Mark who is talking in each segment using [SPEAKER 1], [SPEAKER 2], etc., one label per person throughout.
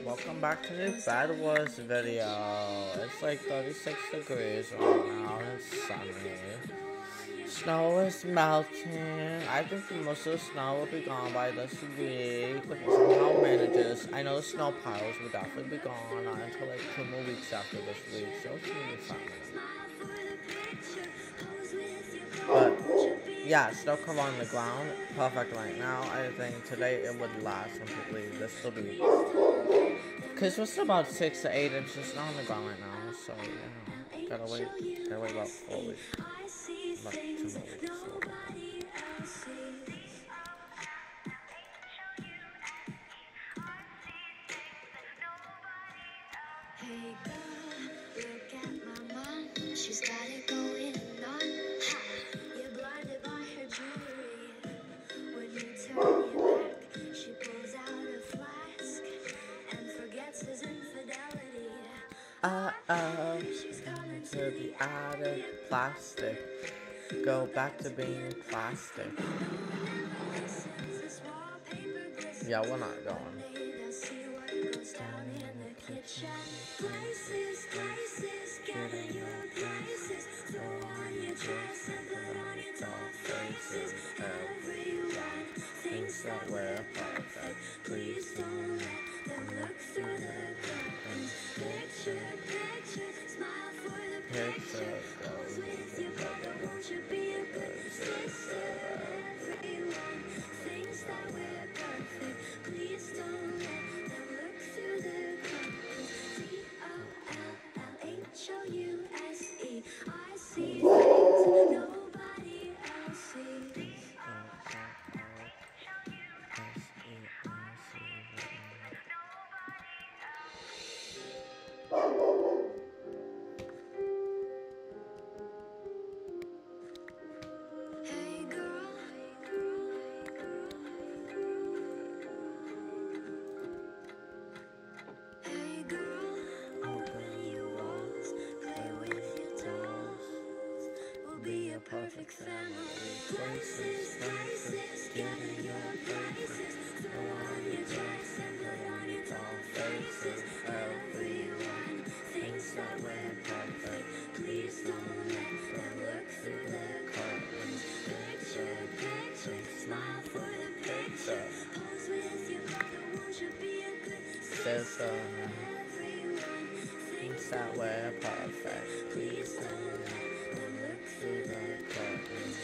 [SPEAKER 1] Welcome back to the BedWars video. It's like 36 degrees right now and it's sunny. Snow is melting. I think most of the snow will be gone by this week. If it somehow manages. I know the snow piles will definitely be gone until like 2 more weeks after this week, so it's gonna be fun. But yeah, snow cover on the ground, perfect right now. I think today it would last completely. This will be, cause it's about 6 to 8 inches snow on the ground right now. So gotta wait about 4 weeks, about 2 more weeks.
[SPEAKER 2] Hey girl, look at my mom. She's got it going on. Ha! You're blinded by her jewelry. When you turn your back, she pulls out a flask and forgets his infidelity.
[SPEAKER 1] She's coming to the attic, plastic. Go back to being plastic. Yeah, we're not going.
[SPEAKER 2] Places, getting your places. Throw on your dress and put on your tall faces. Everyone thinks that we're perfect. Please don't let them look through the curtains. Picture, smile for the picture. Goes with your brother, won't you be a good sister? Everyone thinks that we're perfect. Please don't let them look through the Dollhouse. I see things nobody else sees. Hey girl, hey girl, open your walls, play with your toes. We'll be a perfect family. Places, getting your places. Throw on your dress and put on your tall faces. Everyone thinks that we're perfect. Please don't let them look through the curtains. Picture, smile for the picture. Pose with your brother, won't you be a good sister? Everyone thinks that we're perfect. Please don't let them look through the curtains.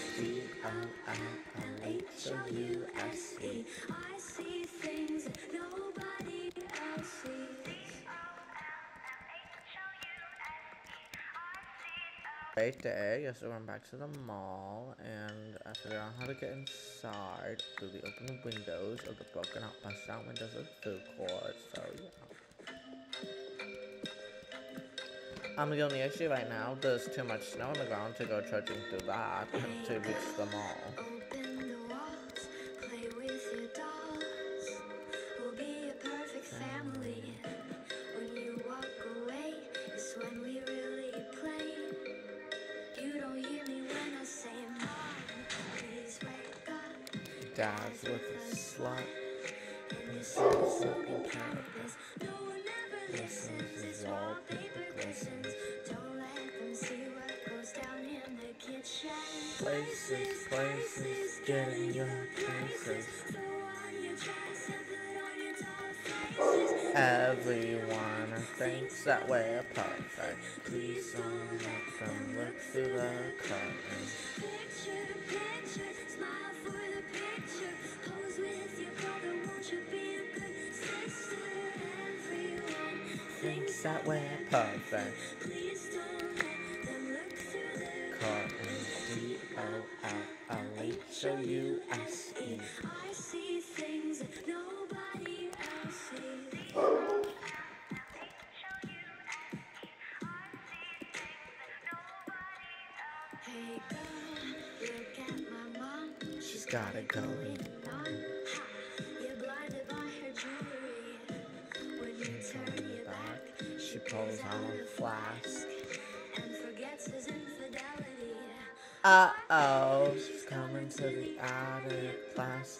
[SPEAKER 2] DOLLHOUSE. I see things that nobody else sees.
[SPEAKER 1] Great day. Yes, we went back to the mall and I figured out how to get inside through the open windows of the broken out, busted out windows of the food court. So yeah. The only issue right now, there's too much snow on the ground to go trudging through that to reach the mall.
[SPEAKER 2] Open the walls, play with your dolls. We'll be a perfect family. When you walk away, it's when we really play. You don't hear me when I say, Mom, please wake up.
[SPEAKER 1] Dad's with a slut, and he says looking careless.
[SPEAKER 2] No one ever listens, it's wallpaper glistens. Don't let them see what goes down in the kitchen.
[SPEAKER 1] Places, getting your places.
[SPEAKER 2] Throw on your dress and put on your tall faces.
[SPEAKER 1] Everyone thinks that we're perfect. Please don't let them look through the curtains.
[SPEAKER 2] Picture, smile for the picture. Pose with your brother, won't you be a good sister? Everyone
[SPEAKER 1] Thinks that we're perfect.
[SPEAKER 2] please don't let them look through the
[SPEAKER 1] Curtains. DOLLHOUSE.
[SPEAKER 2] I see things that nobody else sees. Hey girl, look at my mom.
[SPEAKER 1] She's got it going.
[SPEAKER 2] You're blinded by her jewelry. When you turn your back,
[SPEAKER 1] She pulls out a flask.
[SPEAKER 2] and forgets his infidelity.
[SPEAKER 1] Uh-oh, she's coming to the attic, plastic.